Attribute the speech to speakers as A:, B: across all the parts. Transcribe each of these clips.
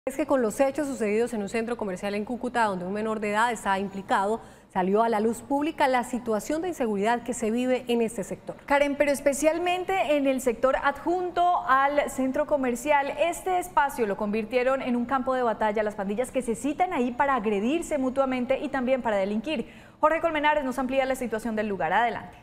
A: Es que con los hechos sucedidos en un centro comercial en Cúcuta, donde un menor de edad está implicado, salió a la luz pública la situación de inseguridad que se vive en este sector.
B: Karen, pero especialmente en el sector adjunto al centro comercial, este espacio lo convirtieron en un campo de batalla. Las pandillas que se citan ahí para agredirse mutuamente y también para delinquir. Jorge Colmenares nos amplía la situación del lugar. Adelante.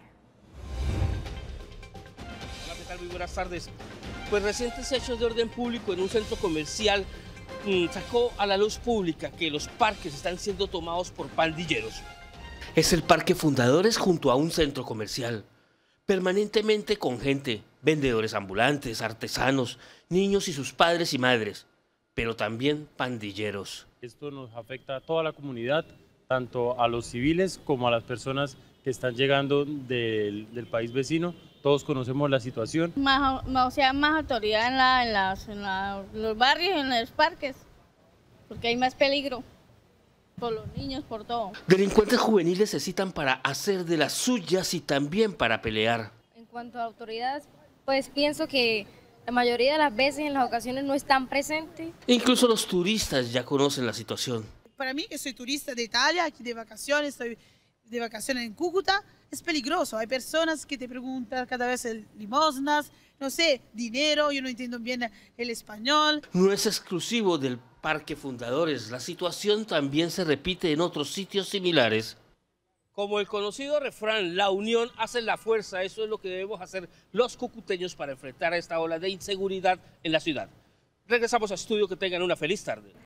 C: Hola, ¿qué tal? Muy buenas tardes. Pues recientes hechos de orden público en un centro comercial sacó a la luz pública que los parques están siendo tomados por pandilleros. Es el Parque Fundadores junto a un centro comercial, permanentemente con gente, vendedores ambulantes, artesanos, niños y sus padres y madres, pero también pandilleros.
D: Esto nos afecta a toda la comunidad, tanto a los civiles como a las personas que están llegando del país vecino. Todos conocemos la situación.
E: Más autoridad en los barrios y en los parques, porque hay más peligro por los niños, por todo.
C: Delincuentes juveniles se citan para hacer de las suyas y también para pelear.
F: En cuanto a autoridades, pues pienso que la mayoría de las veces en las ocasiones no están presentes.
C: Incluso los turistas ya conocen la situación.
G: Para mí, que soy turista de Italia, aquí de vacaciones, estoy de vacaciones en Cúcuta, es peligroso. Hay personas que te preguntan cada vez limosnas, no sé, dinero, yo no entiendo bien el español.
C: No es exclusivo del Parque Fundadores, la situación también se repite en otros sitios similares. Como el conocido refrán, la unión hace la fuerza, eso es lo que debemos hacer los cucuteños para enfrentar a esta ola de inseguridad en la ciudad. Regresamos a estudio, que tengan una feliz tarde.